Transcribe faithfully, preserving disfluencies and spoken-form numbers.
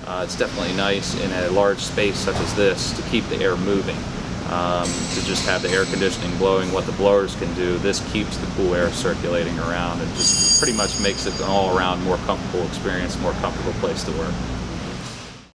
uh, it's definitely nice in a large space such as this to keep the air moving. Um, to just have the air conditioning blowing what the blowers can do, this keeps the cool air circulating around and just pretty much makes it an all-around more comfortable experience, more comfortable place to work.